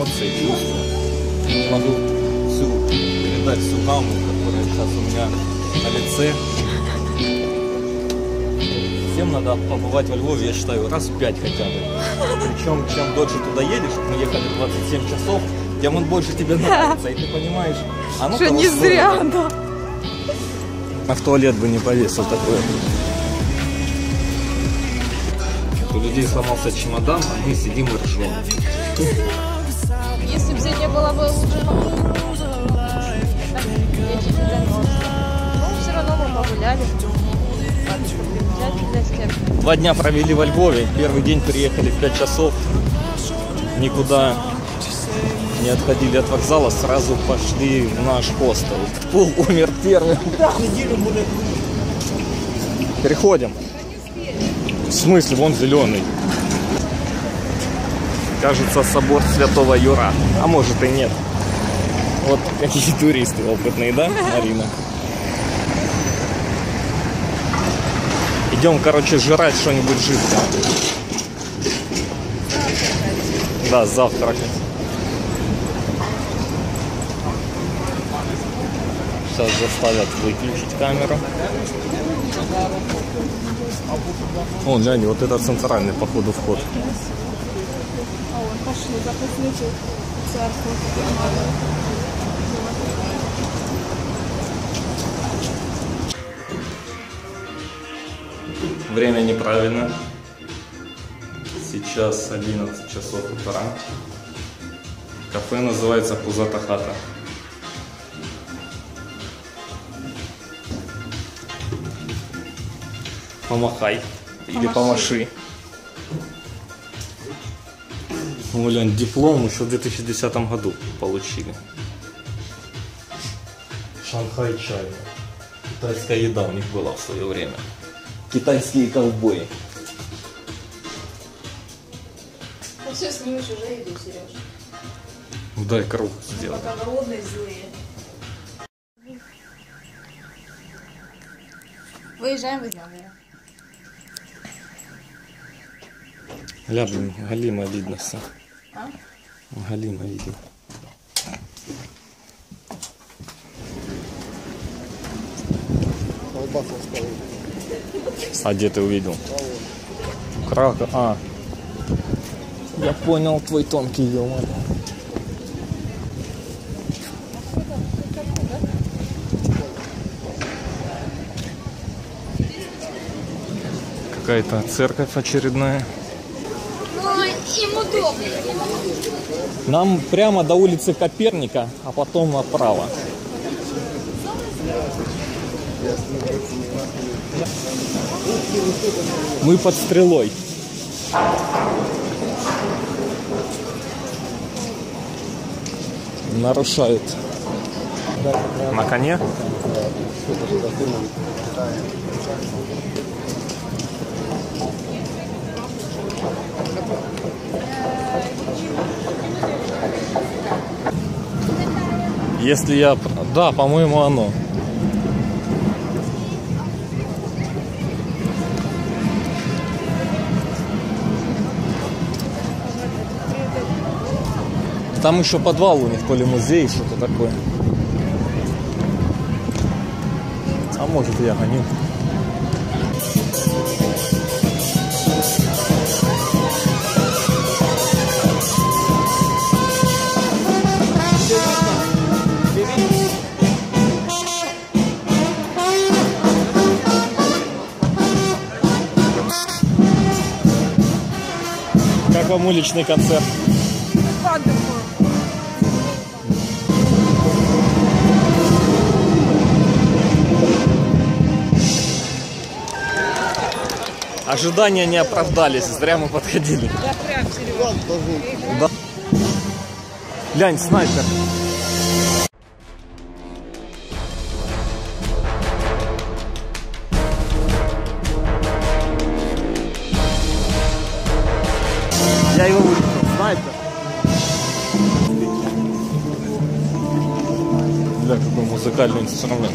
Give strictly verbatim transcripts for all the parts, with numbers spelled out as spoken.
эмоции, чувства. Не могу всю передать всю гамму, которая сейчас у меня на лице. Всем надо побывать во Львове, я считаю, раз в пять хотя бы. Причем, чем дольше туда едешь, мы ехали двадцать семь часов, тем он больше тебе нравится, и ты понимаешь, оно что не зря, да. А в туалет бы не повесил такое. У людей сломался чемодан, а мы сидим и ржем. Если бы здесь не было бы лучше погоды, ну, все равно мы погуляли. Два дня провели во Львове. Первый день приехали в пять часов. Никуда не отходили от вокзала. Сразу пошли в наш хостел. Пул умер первым. Переходим. В смысле? Вон зеленый. Кажется, собор Святого Юра. А может и нет. Вот какие туристы опытные, да, Марина? Идем, короче, жрать что-нибудь жидкое. Да, завтракать. Сейчас заставят выключить камеру. О, глянь, вот это центральный, походу, вход. Время неправильно. Сейчас одиннадцать часов утра. Кафе называется Пузата хата. Помахай. Или помаши. Ну, глянь, диплом еще в две тысячи десятом году получили. Шанхай чай. Китайская еда у них была в свое время. Китайские ковбои. Ну все, снимешь уже еду, Сереж. Дай круг сделать. Пока голодные, злые. Выезжаем из номера. Ля, блин, галимо видно все. А? Галимо видно. А где ты увидел? Крака. А. Я понял твой тонкий юмор. Какая-то церковь очередная. Ой, им удобно. Нам прямо до улицы Коперника, а потом направо. Мы под стрелой. Нарушают. На коне? Если я... Да, по-моему, оно. Там еще подвал у них, то ли музей, что-то такое. А может, я гоню. Как вам уличный концерт? Ожидания не оправдались, зря мы подходили. Да, прям, Серега. Да. Глянь, снайпер. Я его вылетел, снайпер. Бля, какой музыкальный инструмент.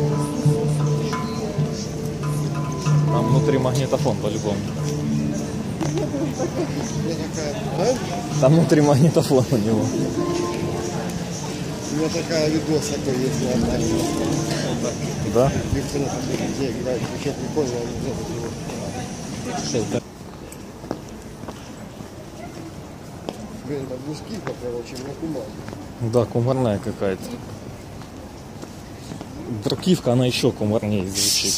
Там внутри магнитофон по-любому. Там внутри магнитофон у него. У меня такая видос такой есть на Алтаре. Да? Никто на такой где играет. Вообще прикольно. Блин, это блузкивка, короче, на кумар. Да, кумарная какая-то. Брукивка, она еще кумарнее звучит.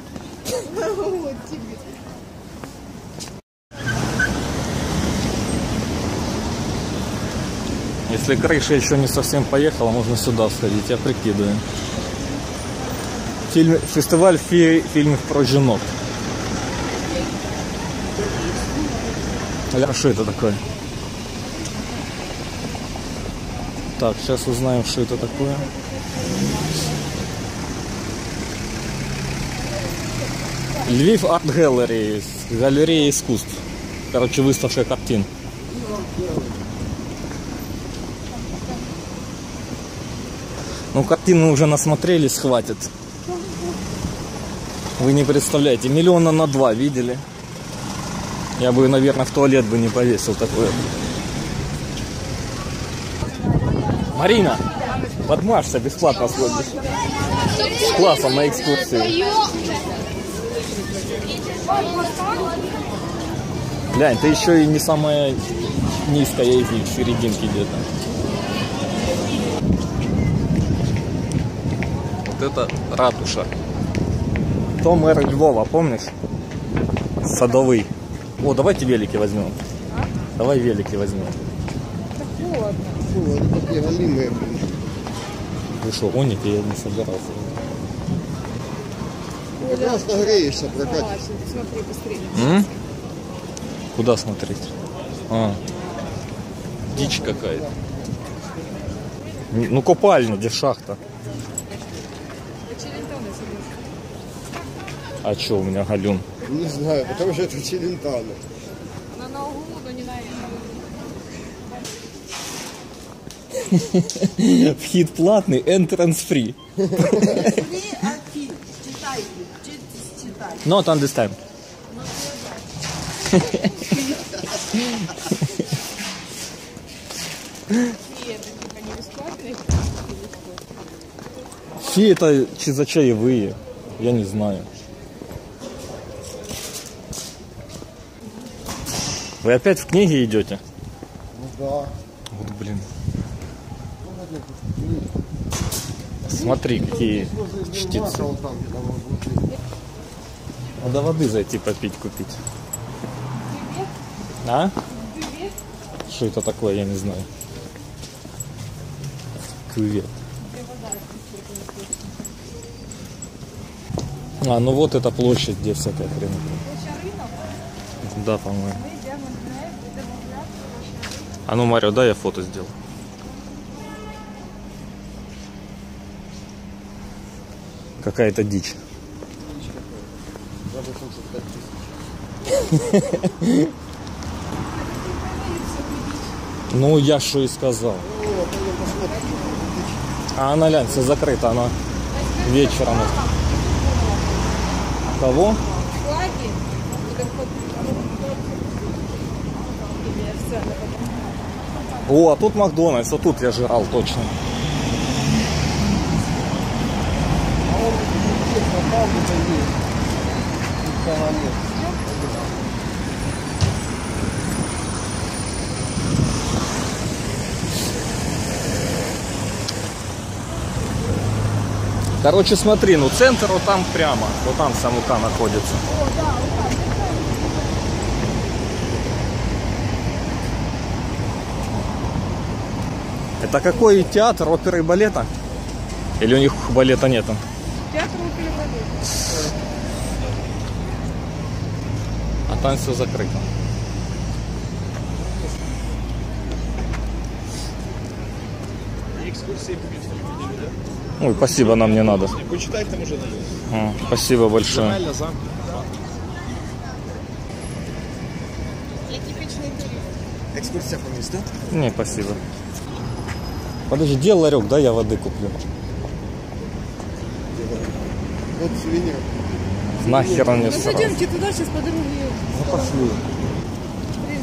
Если крыша еще не совсем поехала, можно сюда сходить, я прикидываю. Фильм, фестиваль фи, фильмов про женок. А что это такое? Так, сейчас узнаем, что это такое. Львив Арт Галерея, галерея искусств. Короче, выставка картин. Ну, картины уже насмотрелись, хватит. Вы не представляете, миллиона на два видели. Я бы, наверное, в туалет бы не повесил такое. Марина, подмажься, бесплатно сходишь. С классом на экскурсии. Глянь, ты еще и не самая низкая из них, в серединке где-то. Вот это ратуша. То мэр Львова, помнишь? Садовый. О, давайте велики возьмем. А? Давай велики возьмем. Так холодно. Фу, это такие галимые, блин. Вы что, гоните? Я не собирался. Когда согреешься, прокатишься. Смотри быстрее. М? Куда смотреть? А, дичь какая-то. Ну, купальня, где шахта. А что у меня галюн? Не знаю, потому что это Челентано. На ногу, но не на это. Вхід платний, entrance free. Not understand. Фи это чи за чаевые, я не знаю. Вы опять в книги идете? Ну да. Вот блин. Смотри, какие чтецы. Надо воды зайти попить, купить. А? Что это такое, я не знаю. Кювет. А, ну вот эта площадь, где всякая хрень. Да, по-моему. А ну, Марио, дай я фото сделаю. Какая-то дичь. Ну, я что и сказал. А она, глянь, все закрыта, она вечером. Кого? О, а тут Макдональдс, а тут я жрал точно. Короче, смотри, ну центр вот там прямо, вот там Самука находится. Это какой театр оперы и балета? Или у них балета нету? Театр оперы и балета. А там все закрыто. Экскурсии Ой, спасибо, нам не надо. почитай там уже. А, спасибо большое. Реально замок. Экскурсия по месту? Не, спасибо. Подожди, где ларек, да, я воды куплю. Вот сувенир. Нахер он не Ну сразу. пойдемте туда, сейчас по дороге. Ну пошли.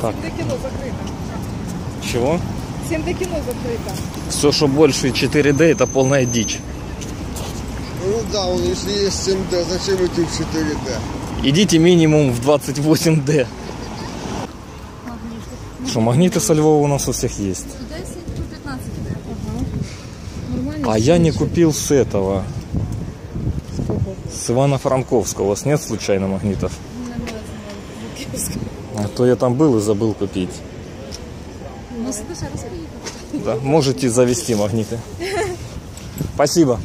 Так. семь до кино закрыто. Чего? семь до кино закрыто. Все, что больше четыре дэ, это полная дичь. Ну да, он, если есть семь дэ, зачем идти в четыре дэ? Идите минимум в двадцать восемь дэ. Что, магниты со Львова у нас у всех есть. А я не купил с этого. С Ивано-Франковского. У вас нет случайно магнитов? А то я там был и забыл купить. Да, можете завести магниты. Спасибо.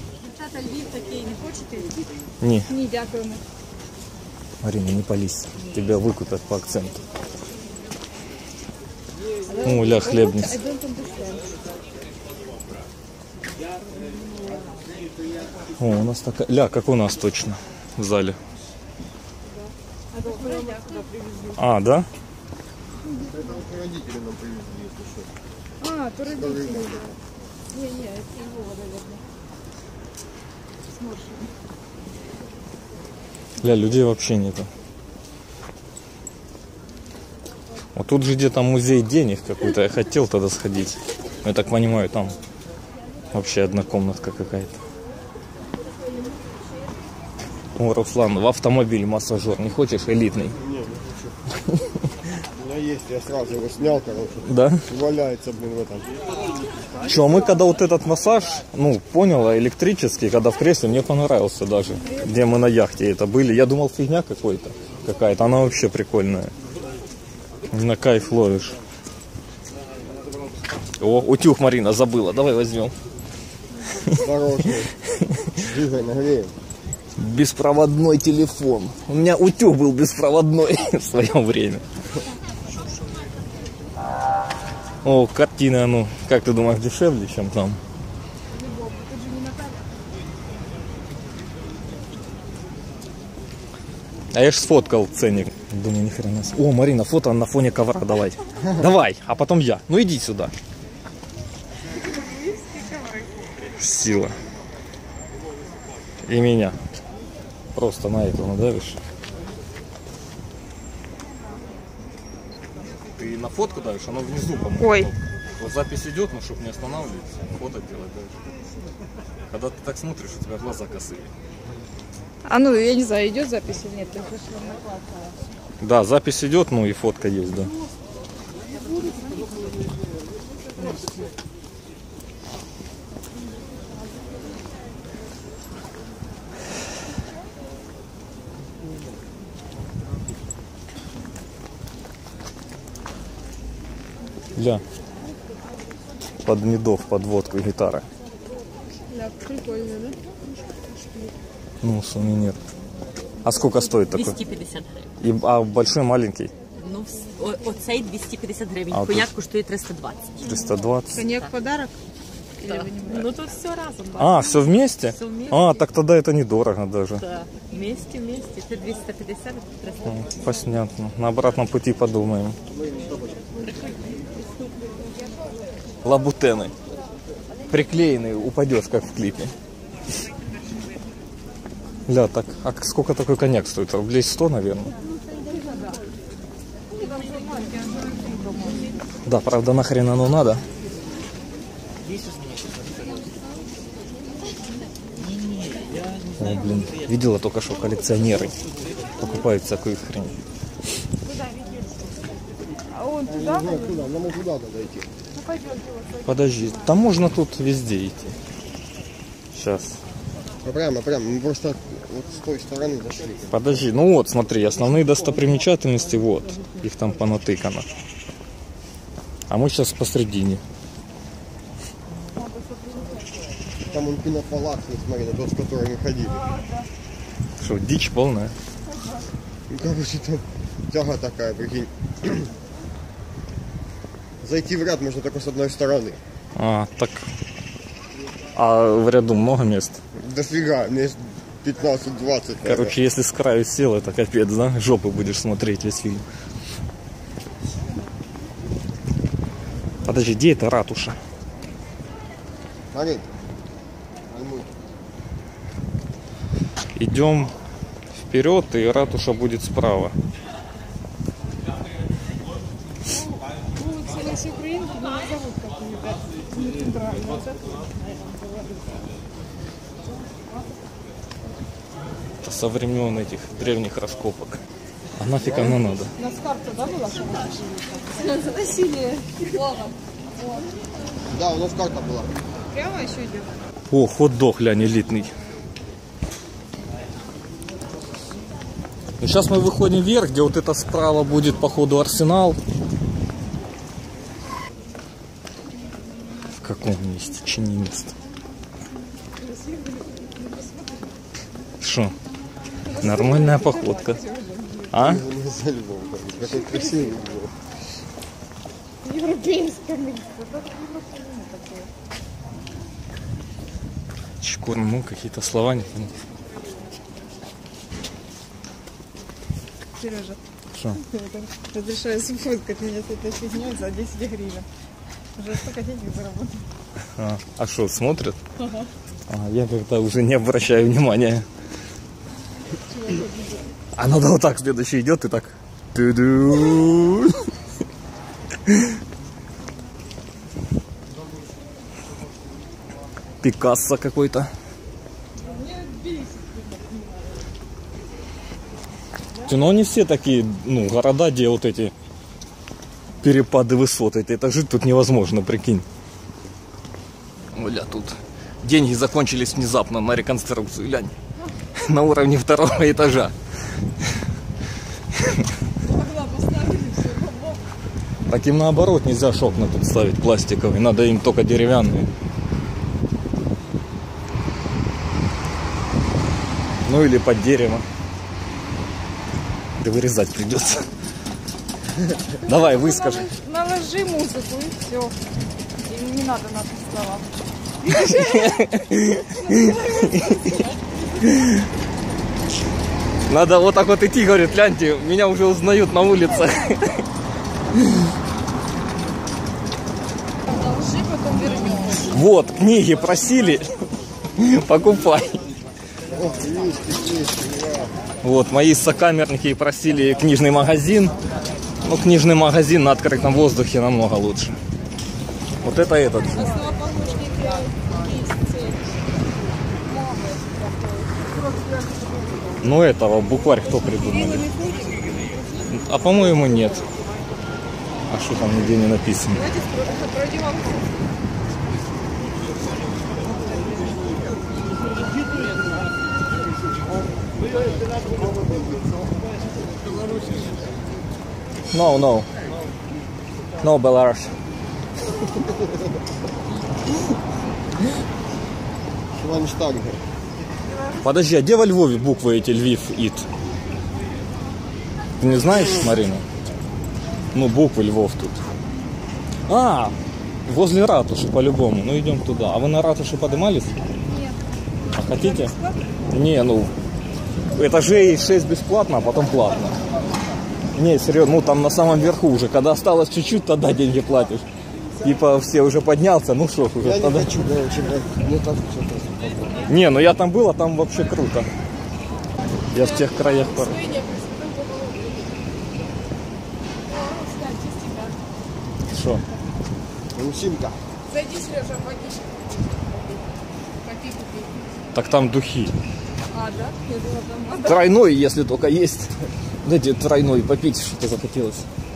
Не. Не, дякуємо. Марина, не пались. Тебя выкупят по акценту. О, ля, хлебница. О, у нас такая... Ля, как у нас точно в зале. А, да? Это родители нам привезли, если что. А, то родители, да. Не, не, это его, наверное. Сморщенный. Ля, людей вообще нету. Вот тут же где-то музей денег какой-то. Я хотел тогда сходить. Я так понимаю, там вообще одна комнатка какая-то. О, Руслан, в автомобиль массажер. Не хочешь элитный? Не, не хочу. У меня есть, я сразу его снял, короче. Да? Валяется, блин, в этом. Че, мы когда вот этот массаж, ну, понял, а электрический, когда в кресле, мне понравился даже. Где мы на яхте это были. Я думал, фигня какой-то какая-то. Она вообще прикольная. На кайф ловишь. О, утюг Марина забыла. Давай возьмем. Осторожно. Двигай, нагреем. Беспроводной телефон. У меня утюг был беспроводной в свое время. О, картина, ну, как ты думаешь, дешевле, чем там? А я ж сфоткал ценник. Думаю, ни хрена. О, Марина, фото на фоне ковра, давай. Давай, а потом я. Ну иди сюда. Сила. И меня. Просто на это надавишь. Ты на фотку давишь, оно внизу, по-моему. Ой. Вот запись идет, но чтобы не останавливаться, фото делать дальше. Когда ты так смотришь, у тебя глаза косые. А ну, я не знаю, идет запись или нет. Ты зашла на класс. Да, запись идет, ну и фотка есть, да. Ля. Под медов, под водку гитара. Да, прикольно, да? Ну, сувенир. А сколько стоит такой? двісті п'ятдесят гривень. И, а большой, маленький? Ну, вс- о- оцей двісті п'ятдесят гривень. А Коньяк тут? коштує триста двадцять. триста двадцать. Коньяк подарок? Так. Ну тут все разом. А, все вместе? Всё вместе. А, так тогда это недорого даже. Да. Вместе, вместе. Це двісті п'ятдесят, це триста двадцять. Понятно. На обратном пути подумаем. Лабутены. Приклеенный, упадешь, как в клипе. Ля, так, а сколько такой коньяк стоит? Рублей сто, наверное. Да, правда, нахрен оно надо? О, блин, видела только что коллекционеры покупают всякую хрень. А он туда? Ну, куда? Нам вот туда надо идти. Ну, пойдемте вот. Подожди, там можно тут везде идти. Сейчас. Ну, прямо, прямо. Мы просто вот с той стороны зашли. Подожди, ну вот, смотри, основные достопримечательности, вот. Их там понатыкано. А мы сейчас посредине. Там он пенополат, смотри, на тот, с которым мы ходили. Что, дичь полная? Ну, короче, там тяга такая, прикинь. Зайти в ряд можно только с одной стороны. А, так. А в ряду много мест? Дофига, мест пятнадцать-двадцать. Короче, если с краю сел, это капец, да? Жопу будешь смотреть весь фильм. Подожди, где это ратуша? Смотри. Идем вперед, и ратуша будет справа. Это со времен этих древних раскопок. А нафиг оно надо? У нас карта, да, была? Насилие. Да, у нас карта была. Прямо еще идет. О, хот-дог, глянь, элитный. Ну, сейчас мы выходим вверх, где вот это справа будет, походу, Арсенал. В каком месте? Чини место. Что? Нормальная походка. А? Какой красивый был. Европейское место. Чкурму, какие-то слова не понял. Сережа, Что? разрешаю сфоткать меня с этой фигней за десять гривен. Уже столько денег заработал. А что, смотрят? Ага. А, я как-то уже не обращаю внимания. А надо вот так, следующий идет и так. Ту-ду. Пикассо какой-то. Но они все такие, ну, города, где вот эти перепады высот. Это, это жить тут невозможно, прикинь. Оля, тут деньги закончились внезапно на реконструкцию, глянь. На уровне второго этажа. Так им наоборот нельзя окна тут ставить пластиковые, надо им только деревянные. Ну или под дерево. Да вырезать придется. Давай, выскажи. Наложи музыку и все. И не надо наши слова. Надо вот так вот идти, говорит, гляньте, меня уже узнают на улице. Наложи, потом вернем. Вот, книги просили, покупай. Вот, мои сокамерники просили книжный магазин. Ну, книжный магазин на открытом воздухе намного лучше. Вот это этот же. Ну, этого букварь кто придумали? А по-моему нет. А что там нигде не написано? No, no. No, Belarus. Шванштанга. Подожди, а где во Львове буквы эти Львив, Ит? Ты не знаешь, Марина? Ну, буквы Львов тут. А, возле ратуши по-любому. Ну, идем туда. А вы на ратуше поднимались? Нет. А хотите? Не, ну, этажей шесть бесплатно, а потом платно. Не, серьезно, ну там на самом верху уже, когда осталось чуть-чуть, тогда деньги платишь. Типа все уже поднялся, ну что ж уже. Я тогда... не хочу, да, очень, не так все. Не, ну я там был, а там вообще круто. Я в тех краях порой. Что? Русинка. Зайди, Сережа, водичка. Попей, попей. Так там духи. А, да? Я думала, там... Тройной, если только есть. Дайте тройной попить, что-то захотелось.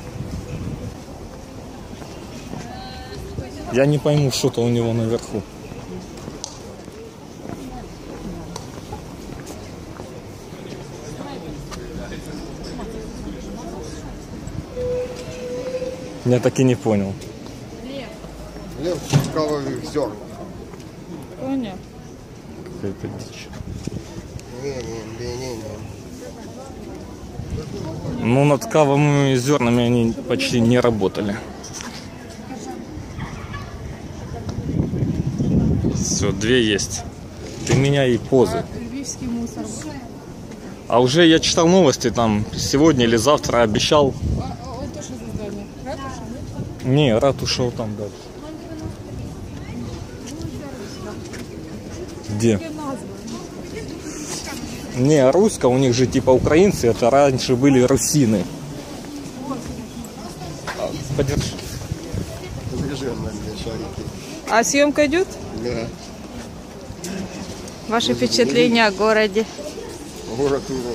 Я не пойму, что-то у него наверху. Я так и не понял. Лев чучковых зерн. Понятно. Какая-то дичь. Не-не-не-не-не. Ну, над кавовыми зернами они почти не работали. Все, две есть. Ты меняй позы. Львивский мусор. А уже я читал новости, там сегодня или завтра обещал. А, он тоже за здание. Ратуша, нет? Не, ратуша вот там дальше. Где? Не, Руська, у них же типа украинцы, это раньше были русины. А, подержи. Заряженная. специальные шарики. А съемка идет? Да. Ваши впечатления о городе? Город урод.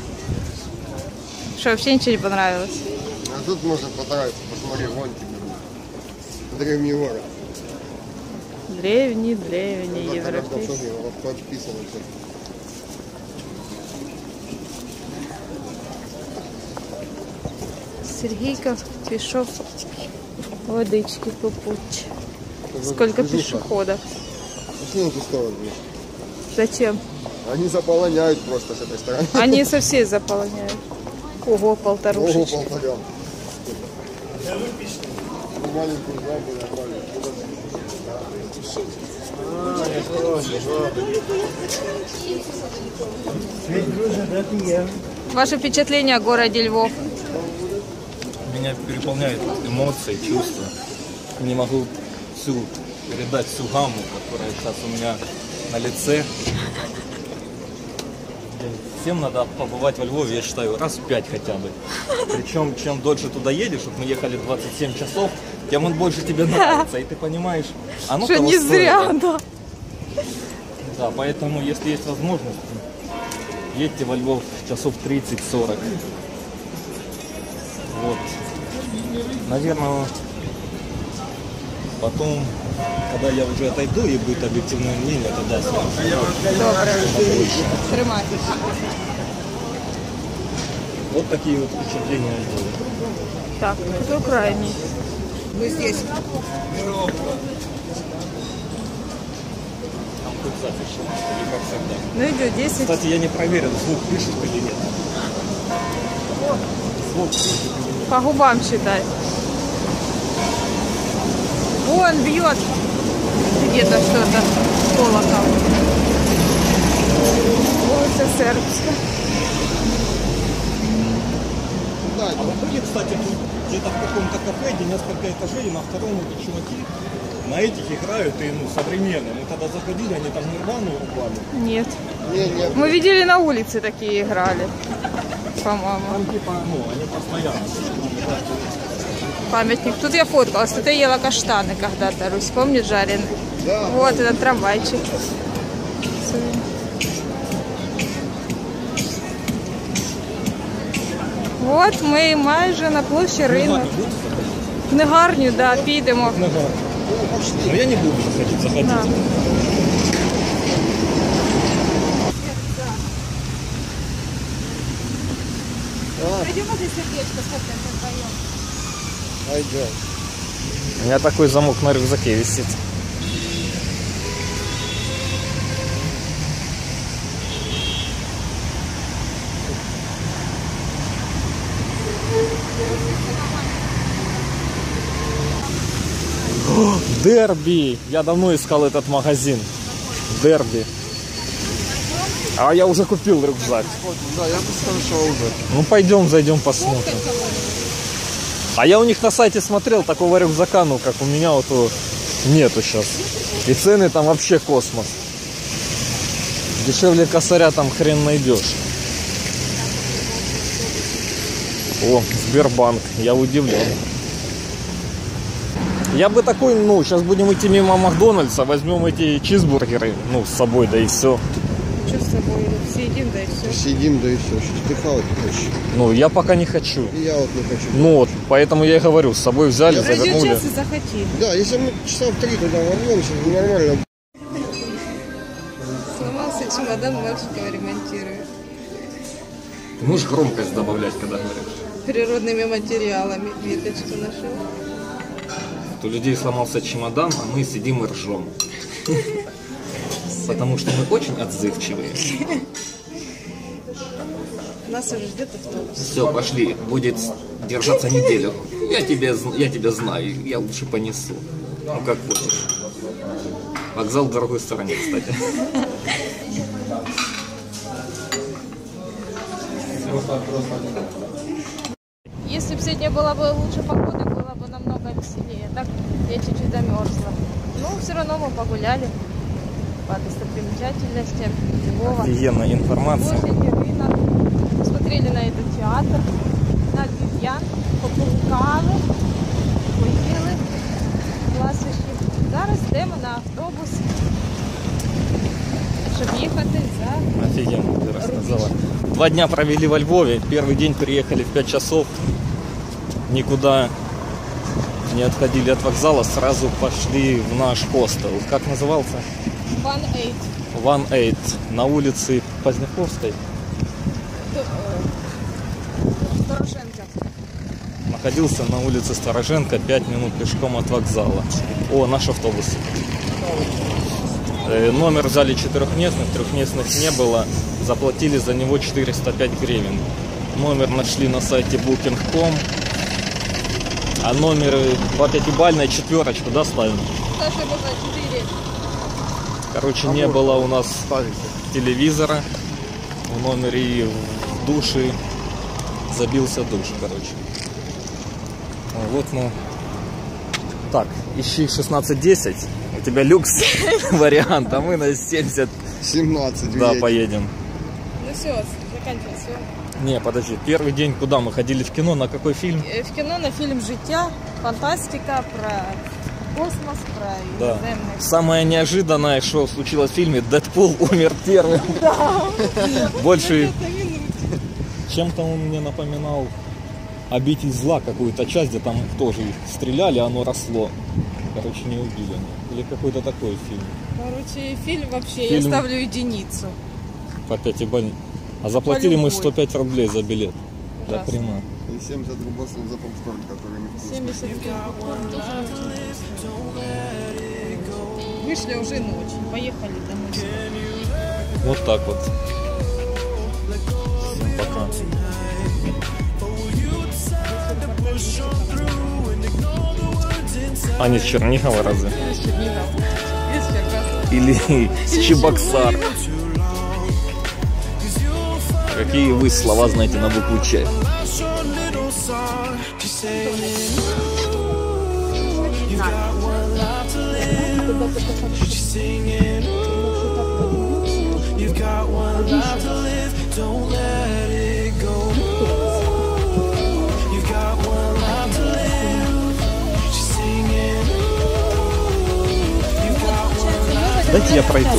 Что, вообще ничего не понравилось? А тут можно понравиться. Посмотри, вон тебе. Древний город. Древний, древний, Вот так, европейский. как на вот подписано всё. Сергейка пішов водички попуть. Сколько Движуха. пешеходов. Пошли на ту сторону. Зачем? Они заполоняют просто с этой стороны. Они со всей заполоняют. Ого, Ого, полторушечки. полтора. Маленькую жабу набрали. Ваше впечатление о городе Львов? Меня переполняют эмоции, чувства. Не могу всю передать всю гамму, которая сейчас у меня на лице. Всем надо побывать во Львове, я считаю, раз в пять хотя бы. Причем, чем дольше туда едешь, вот мы ехали двадцать семь часов, тем он больше тебе нравится. И ты понимаешь, оно Что того не стоит. зря, да. Да, поэтому, если есть возможность, едьте во Львов часов тридцать-сорок. Вот. Наверное, потом, когда я уже отойду и будет объективное мнение, тогда скажу. Добре. Тримай. Вот такие вот впечатления. Так, кто крайний? Мы здесь. Там хоть запись, или как всегда. Ну идет десять. Кстати, я не проверил, звук пишет или нет. Звук пишет или нет. По губам считай. Вон бьет где-то что-то. Колокол. Улица Сербская. Да, А в итоге, кстати, тут где-то в каком-то кафе, где несколько этажей, и на втором эти чуваки на этих играют, и ну, современные. Мы когда заходили, они там Нирвану рубали. Нет. не, не. Мы видели на улице такие играли. По-моему. Там типа, ну, они постоянно. Памятник. Тут я фоткалась. Тут я ела каштаны когда-то. Русь, помнишь, жареный? Да. Вот этот трамвайчик. От ми майже на площі ринок. В книгарню, да, підемо. Но я не буду заходить, заходить. Да. Пойдем. У меня такой замок на рюкзаке висит. О, Дерби! Я давно искал этот магазин. Дерби. А я уже купил рюкзак. Да, я послушал уже. Ну пойдем, зайдем, посмотрим. А я у них на сайте смотрел, такого рюкзака, ну как у меня вот его нету сейчас. И цены там вообще космос. Дешевле косаря там хрен найдешь. О, Сбербанк, я удивлен. Я бы такой, ну, сейчас будем идти мимо Макдональдса, возьмем эти чизбургеры, ну, с собой, да и все. Что с собой? Съедим, да и все. Сидим, да и все. Что ты хавать не хочешь? Ну, я пока не хочу. И я вот не хочу. Ну вот, поэтому я и говорю, с собой взяли, Пройдет завернули. час и захоти. Да, если мы часа в три туда ворвемся, то нормально. Сломался чемодан, мальчикова ремонтирует. Ты можешь громкость добавлять, когда говоришь? Природными материалами веточку нашел. У людей сломался чемодан, а мы сидим и ржем. Потому что мы очень отзывчивые. Нас уже ждет автобус. Все, пошли. Будет держаться неделю. Я тебя, зн- я тебя знаю. Я лучше понесу. Ну, как хочешь. Вокзал в другой стороне, кстати. Если бы сегодня была бы лучше погода, было бы намного веселее. Так я чуть-чуть замерзла. Но все равно мы погуляли по достопримечательностям Львова. Офигенная информация. Площади, рынок. Посмотрели на этот театр, на львів'ян, попускали, поїли. ласощі. Зараз йдемо на автобус, щоб їхати за... Офигенно ты рассказала. Два дня провели во Львове. Первый день приехали в пять часов. Никуда не отходили от вокзала. Сразу пошли в наш хостел. Как назывался? One Eight. One Eight. На улице Поздняковской. Дорошенко. Находился на улице Стороженко, пять минут пешком от вокзала. О, наш автобус. Э, номер взяли четырехместных, трехместных не было. Заплатили за него четыреста пять гривен. Номер нашли на сайте букинг точка ком. А номер по пятибалльной четверочку, да, ставим? Саша была четыре. Короче, не было у нас телевизора в номере, и в душе забился душ, короче. Вот, ну, так, ищи шестнадцать десять, у тебя люкс вариант, а мы на семьдесят, семнадцать да, едем. поедем. Ну все, заканчивай все. Не, подожди, первый день куда мы ходили, в кино, на какой фильм? В кино на фильм «Життя», фантастика про космос, про Да. иноземных. Самое неожиданное, что случилось в фильме, Дэдпул умер первым. Больше, чем-то он мне напоминал «Обитель зла», какую-то часть, где там тоже стреляли, оно росло. Короче, не убили. Или какой-то такой фильм. Короче, фильм вообще, Фильм. я ставлю единицу. По пятибалльной. А заплатили мы любой. сто пять рублей за билет. За Ужасно. прямо. И семьдесят рублей за попкорн, который не вкусный. семьдесят попкорн тоже вкусно. Вышли уже ночь, поехали домой. Вот так вот. Всем пока. А не с Чернигова разве? Из Чернигова. Из Черкасов. Или с Чебоксар? Какие вы слова знаете на букву Ч? Дайте я пройду.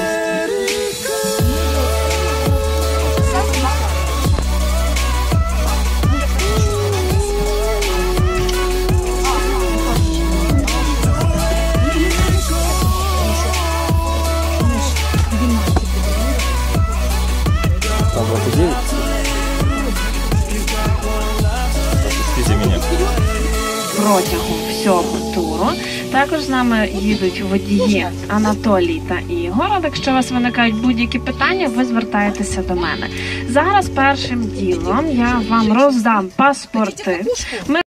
Там двадцать девять. Пропустите меня. Протягом всього туру також з нами їдуть водії Анатолій та Ігор. Якщо у вас виникають будь-які питання, ви звертаєтеся до мене. Зараз першим ділом я вам роздам паспорти. Ми